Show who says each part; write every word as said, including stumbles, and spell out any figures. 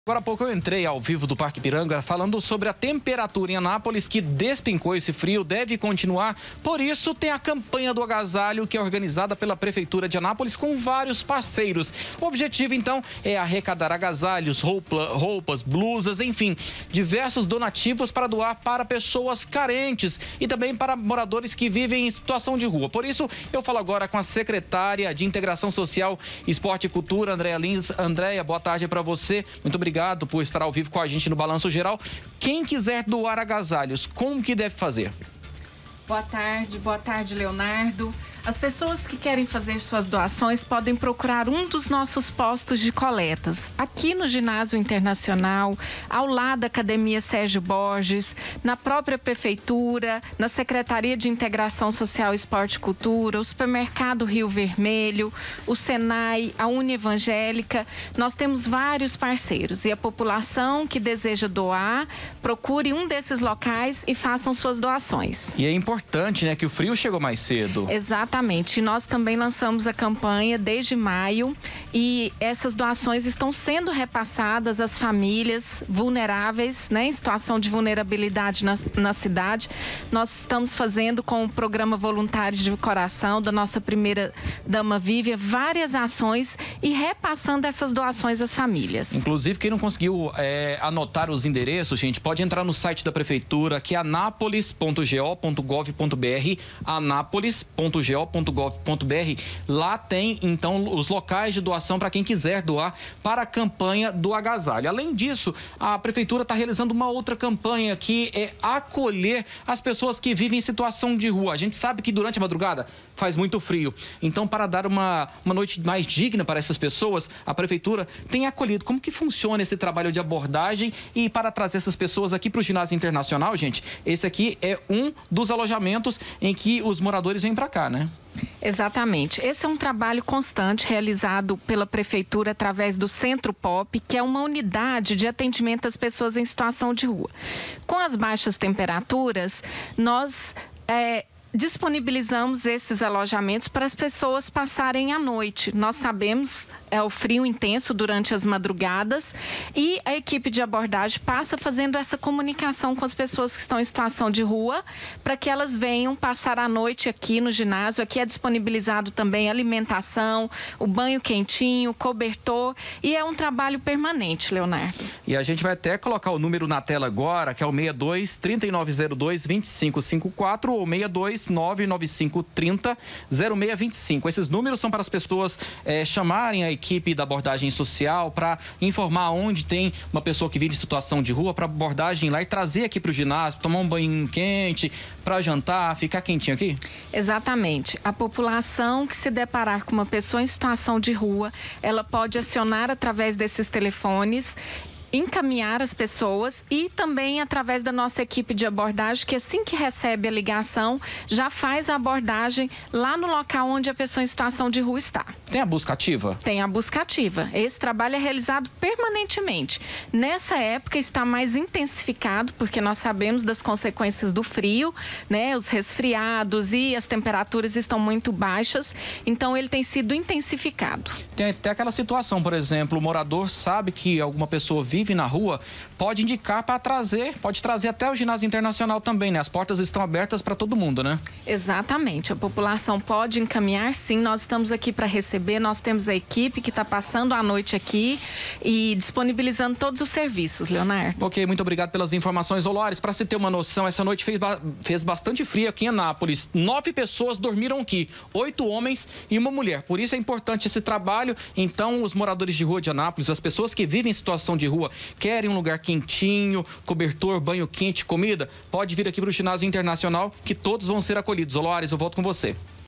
Speaker 1: Agora há pouco eu entrei ao vivo do Parque Ipiranga falando sobre a temperatura em Anápolis, que despencou esse frio, deve continuar. Por isso tem a campanha do agasalho, que é organizada pela Prefeitura de Anápolis com vários parceiros. O objetivo, então, é arrecadar agasalhos, roupa, roupas, blusas, enfim, diversos donativos para doar para pessoas carentes e também para moradores que vivem em situação de rua. Por isso, eu falo agora com a secretária de Integração Social, Esporte e Cultura, Andréia Lins. Andréia, boa tarde para você. Muito obrigado. Obrigado por estar ao vivo com a gente no Balanço Geral. Quem quiser doar agasalhos, como que deve fazer?
Speaker 2: Boa tarde, boa tarde, Leonardo. As pessoas que querem fazer suas doações podem procurar um dos nossos postos de coletas, aqui no Ginásio Internacional, ao lado da Academia Sérgio Borges, na própria Prefeitura, na Secretaria de Integração Social, Esporte e Cultura, o Supermercado Rio Vermelho, o Senai, a Unievangélica. Nós temos vários parceiros e a população que deseja doar, procure um desses locais e façam suas doações.
Speaker 1: E é importante, né, que o frio chegou mais cedo.
Speaker 2: Exatamente. Exatamente. Nós também lançamos a campanha desde maio e essas doações estão sendo repassadas às famílias vulneráveis, né, em situação de vulnerabilidade na, na cidade. Nós estamos fazendo com o programa Voluntários de Coração da nossa primeira dama Vívia várias ações e repassando essas doações às famílias.
Speaker 1: Inclusive, quem não conseguiu é, anotar os endereços, gente, pode entrar no site da Prefeitura, que é anápolis ponto go ponto gov ponto br, anápolis ponto go ponto gov ponto br. Lá tem, então, os locais de doação para quem quiser doar para a campanha do agasalho. Além disso, a Prefeitura está realizando uma outra campanha que é acolher as pessoas que vivem em situação de rua. A gente sabe que durante a madrugada faz muito frio. Então, para dar uma, uma noite mais digna para essas pessoas, a Prefeitura tem acolhido. Como que funciona esse trabalho de abordagem? E para trazer essas pessoas aqui para o Ginásio Internacional, gente, esse aqui é um dos alojamentos em que os moradores vêm para cá, né?
Speaker 2: Exatamente. Esse é um trabalho constante realizado pela Prefeitura através do Centro Pop, que é uma unidade de atendimento às pessoas em situação de rua. Com as baixas temperaturas, nós é, disponibilizamos esses alojamentos para as pessoas passarem a noite. Nós sabemos é o frio intenso durante as madrugadas e a equipe de abordagem passa fazendo essa comunicação com as pessoas que estão em situação de rua para que elas venham passar a noite aqui no ginásio. Aqui é disponibilizado também alimentação, o banho quentinho, cobertor, e é um trabalho permanente, Leonardo.
Speaker 1: E a gente vai até colocar o número na tela agora, que é o seis dois, três nove zero dois, dois cinco cinco quatro ou seis dois, nove nove cinco, trinta, zero seis vinte e cinco. Esses números são para as pessoas é, chamarem a equipe da abordagem social para informar onde tem uma pessoa que vive em situação de rua, para abordagem ir lá e trazer aqui para o ginásio, tomar um banho quente, para jantar, ficar quentinho aqui?
Speaker 2: Exatamente. A população que se deparar com uma pessoa em situação de rua, ela pode acionar através desses telefones, encaminhar as pessoas e também através da nossa equipe de abordagem, que assim que recebe a ligação, já faz a abordagem lá no local onde a pessoa em situação de rua está.
Speaker 1: Tem a busca ativa?
Speaker 2: Tem a busca ativa. Esse trabalho é realizado permanentemente. Nessa época está mais intensificado, porque nós sabemos das consequências do frio, né? Os resfriados e as temperaturas estão muito baixas, então ele tem sido intensificado.
Speaker 1: Tem até aquela situação, por exemplo, o morador sabe que alguma pessoa vive vive na rua, pode indicar para trazer, pode trazer até o Ginásio Internacional também, né? As portas estão abertas para todo mundo, né?
Speaker 2: Exatamente. A população pode encaminhar, sim. Nós estamos aqui para receber, nós temos a equipe que está passando a noite aqui e disponibilizando todos os serviços, Leonardo.
Speaker 1: Ok, muito obrigado pelas informações, Olores. Para você ter uma noção, essa noite fez, ba fez bastante frio aqui em Anápolis. Nove pessoas dormiram aqui, oito homens e uma mulher. Por isso é importante esse trabalho. Então, os moradores de rua de Anápolis, as pessoas que vivem em situação de rua, querem um lugar quentinho, cobertor, banho quente, comida, pode vir aqui para o Ginásio Internacional, que todos vão ser acolhidos. Olores, eu volto com você.